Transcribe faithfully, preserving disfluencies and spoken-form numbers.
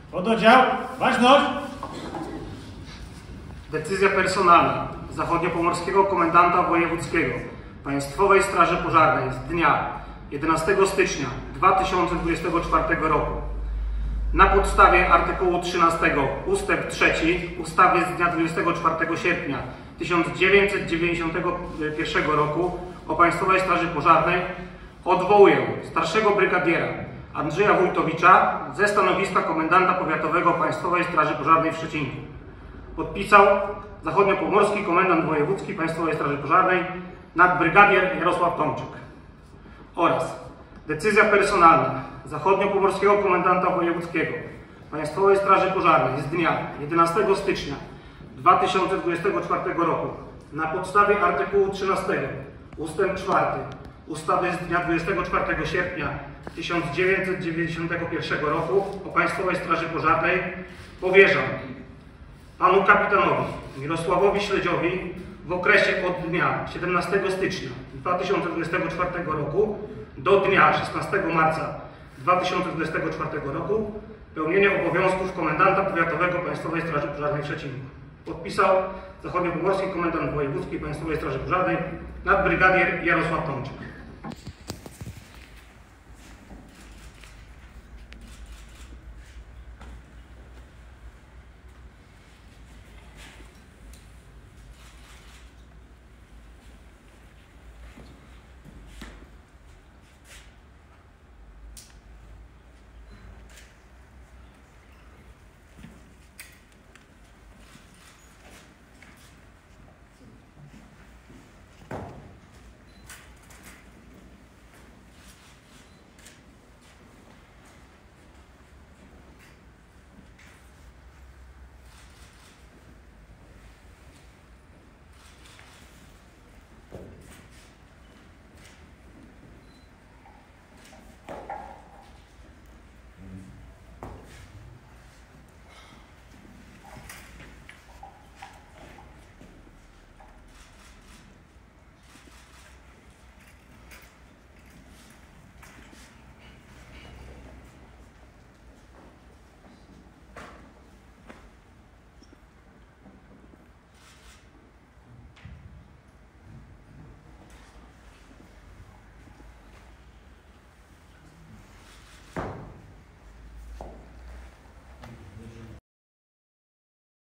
Pododdział, ważność! Decyzja personalna Zachodniopomorskiego Komendanta Wojewódzkiego Państwowej Straży Pożarnej z dnia jedenastego stycznia dwa tysiące dwudziestego czwartego roku. Na podstawie artykułu trzynastego ustęp trzeci ustawy z dnia dwudziestego czwartego sierpnia tysiąc dziewięćset dziewięćdziesiątego pierwszego roku o Państwowej Straży Pożarnej odwołuję starszego brygadiera Andrzeja Wójtowicza ze stanowiska komendanta powiatowego Państwowej Straży Pożarnej w Szczecinku. Podpisał Zachodniopomorski Komendant Wojewódzki Państwowej Straży Pożarnej nadbrygadier Jarosław Tomczyk. Oraz decyzja personalna Zachodniopomorskiego Komendanta Wojewódzkiego Państwowej Straży Pożarnej z dnia jedenastego stycznia dwa tysiące dwudziestego czwartego roku na podstawie artykułu trzynastego ustęp czwarty ustawy z dnia dwudziestego czwartego sierpnia tysiąc dziewięćset dziewięćdziesiątego pierwszego roku o Państwowej Straży Pożarnej powierzam panu kapitanowi Mirosławowi Śledziowi w okresie od dnia siedemnastego stycznia dwa tysiące dwudziestego czwartego roku do dnia szesnastego marca dwa tysiące dwudziestego czwartego roku pełnienie obowiązków komendanta powiatowego Państwowej Straży Pożarnej w Szczecinku. Podpisał Zachodniopomorski Komendant Wojewódzki Państwowej Straży Pożarnej nadbrygadier Jarosław Tomczyk.